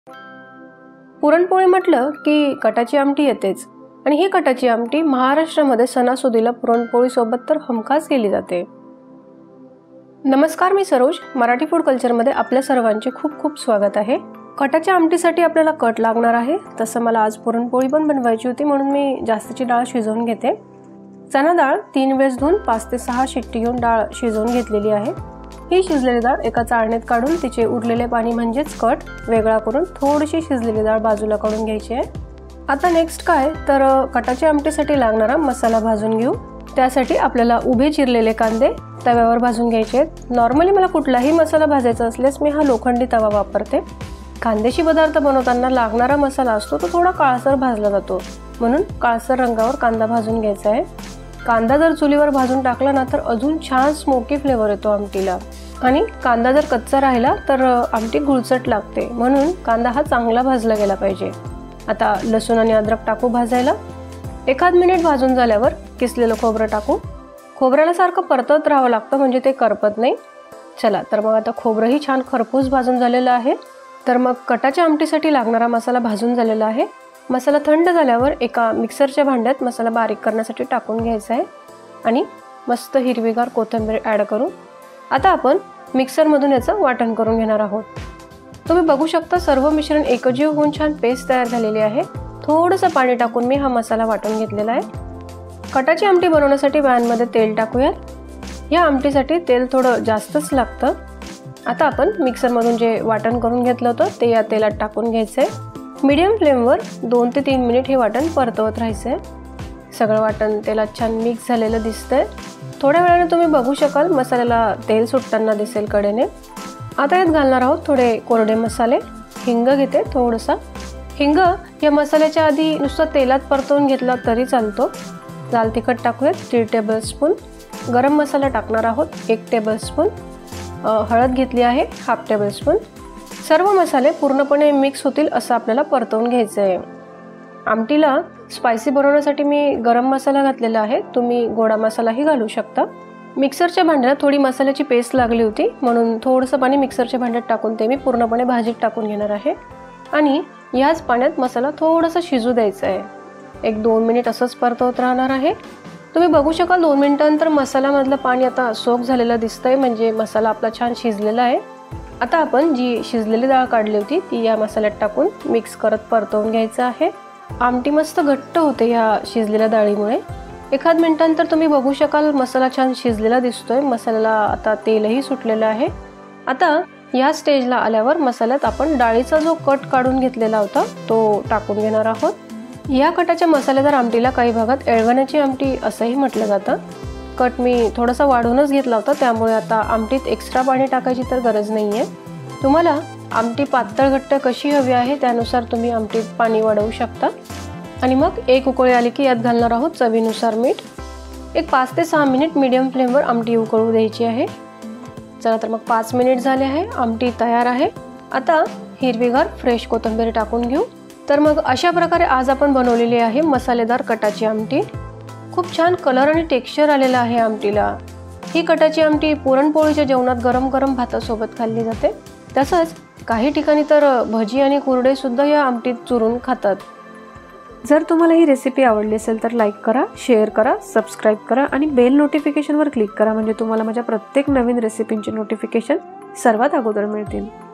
पुरणपोळी म्हटलं की कटाची आमटी येतेच आणि ही कटाची आमटी महाराष्ट्रामध्ये सणासुदीला पुरणपोळी सोबत तर हमखास केली जाते। नमस्कार, मी सरोज, मराठी फूड कल्चरमध्ये आपल्या सर्वांचे खूप खूप स्वागत आहे। कटाच्या आमटीसाठी आपल्याला कट लागणार आहे, तसं मला आज पुरणपोळी पण बनवायची होती म्हणून मी जास्तीची डाळ शिजवून घेते। चणा डाळ 3 वेळेस धुवून 5 ते 6 शिट्टी घेऊन डाळ शिजवून घेतलेली आहे। ही शिजलेली डाळ एका चाळणीत काढून तिचे उरलेले पाणी म्हणजेच कट वेगळा करून थोडीशी शिजलेली डाळ बाजूला काढून घ्यायची आहे। आता नेक्स्ट काय तर कटाच्या आमटीसाठी लागणारा मसाला भाजून घेऊ। त्यासाठी आपल्याला उभे चिरलेले कांदे तव्यावर भाजून घ्यायचे आहेत। नॉर्मली मला कुठलाही मसाला भाजायचा असल्यास मी हा लोखंडी तवा वापरते। खानदेशी पदार्थ बनवताना लागणारा मसाला असतो तो थोडा काळसर भाजला जातो, म्हणून काळसर रंगावर कांदा भाजून घ्यायचा आहे। कांदा जर चुलीवर भाजून टाकला ना तर अजून छान स्मोकी फ्लेवर येतो आमटीला, आणि कांदा जर कच्चा राहिला तर आमटी गुळचट लागते, म्हणून कांदा हा चांगला भाजला गेला पाहिजे। आता लसूण आणि अद्रक टाकू भाजायला। 1 मिनिट भाजून झाल्यावर किसलेलं खोबरं टाकू। खोबऱ्याला सारखं परतत राहावं लागतं म्हणजे ते करपत नाही। चला तर मग आता खोबरंही छान खरपूस भाजून झालेलं आहे। तर मग कटाच्या आमटीसाठी लागणारा मसाला भाजून झालेला आहे। मसाला थंड झाल्यावर एका मिक्सरच्या भांड्यात मसाला बारीक करण्यासाठी टाकून घ्यायचा आहे आणि मस्त हिरवीगार कोथिंबीर ॲड करू। आता आपण मिक्सरमधून याचं वाटण करून घेणार आहोत। तुम्ही बघू शकता सर्व मिश्रण एकजीव होऊन छान पेस्ट तयार झालेली आहे। थोडंसं पाणी टाकून मी हा मसाला वाटून घेतलेला आहे। कटाची आमटी बनवण्यासाठी पॅनमध्ये तेल टाकूयात। या आमटीसाठी तेल थोडं जास्तच लागतं। आता आपण मिक्सरमधून जे वाटण करून घेतलं होतं ते या तेलात टाकून घ्यायचं आहे। मीडियम फ्लेमवर 2 ते 3 मिनिट हे वाटण परतवत राहायचं आहे। सगळं वाटण तेलात छान मिक्स झालेलं दिसतंय। थोड्या वेळाने तुम्ही बघू शकाल मसाल्याला तेल सुटताना दिसेल कडेने। आता यात घालणार आहोत थोडे कोरडे मसाले। हिंग घेते थोडंसं। हिंग या मसाल्याच्या आधी नुसतं तेलात परतवून घेतला तरी चालतो। लाल तिखट टाकूयात 3 टेबलस्पून। गरम मसाला टाकणार आहोत 1 टेबलस्पून। हळद घेतली आहे 1/2 टेबलस्पून। सर्व मसाले पूर्णपणे मिक्स होतील असं आपल्याला परतवून घ्यायचं आहे। आमटीला स्पायसी बनवण्यासाठी मी गरम मसाला घातलेला आहे, तुम्ही गोडा मसालाही घालू शकता। मिक्सरच्या भांड्याला थोडी मसाल्याची पेस्ट लागली होती म्हणून थोडंसं पाणी मिक्सरच्या भांड्यात टाकून ते मी पूर्णपणे भाजीत टाकून घेणार आहे आणि याच पाण्यात मसाला थोडासा शिजू द्यायचा आहे। 1-2 मिनिट असंच परतवत राहणार आहे। तुम्ही बघू शकाल 2 मिनिटांनंतर मसाल्यामधलं पाणी आता सोक झालेलं दिसतंय, म्हणजे मसाला आपला छान शिजलेला आहे। आता आपण जी शिजलेली डाळ काढली होती ती या मसाल्यात टाकून मिक्स करत परतवून घ्यायचं आहे। आमटी मस्त घट्ट होते या शिजलेल्या डाळीमुळे। 1 मिनिटानंतर तुम्ही बघू शकाल मसाला छान शिजलेला दिसतोय। मसाल्याला आता तेलही सुटलेलं आहे। आता या स्टेजला आल्यावर मसाल्यात आपण डाळीचा जो कट काढून घेतलेला होता तो टाकून घेणार आहोत। या कटाच्या मसालेदार आमटीला काही भागात एळवण्याची आमटी असंही म्हटलं जातं। कट मी थोडासा वाढूनच घेतला होता, त्यामुळे आता आमटीत एक्स्ट्रा पाणी टाकायची तर गरज नाही आहे। तुम्हाला आमटी पातळ घट्ट कशी हवी आहे त्यानुसार तुम्ही आमटीत पाणी वाढवू शकता। आणि मग 1 उकळी आली की यात घालणार आहोत चवीनुसार मीठ। 5 ते 6 मिनिट मीडियम फ्लेमवर आमटी उकळू द्यायची आहे। चला तर मग 5 मिनिट झाले आहे, आमटी तयार आहे। आता हिरवीगार फ्रेश कोथिंबीर टाकून घेऊ। तर मग अशा प्रकारे आज आपण बनवलेली आहे मसालेदार कटाची आमटी। खूप छान कलर आणि टेक्स्चर आलेला आहे आमटीला। ही कटाची आमटी पुरणपोळीच्या जेवणात गरम गरम भातासोबत खाल्ली जाते। तसंच काही ठिकाणी तर भजी आणि कुरडे सुद्धा या आमटीत चुरून खातात। जर तुम्हाला ही रेसिपी आवडली असेल तर लाईक करा, शेअर करा, सबस्क्राईब करा आणि बेल नोटिफिकेशनवर क्लिक करा, म्हणजे तुम्हाला माझ्या प्रत्येक नवीन रेसिपींचे नोटिफिकेशन सर्वात अगोदर मिळतील।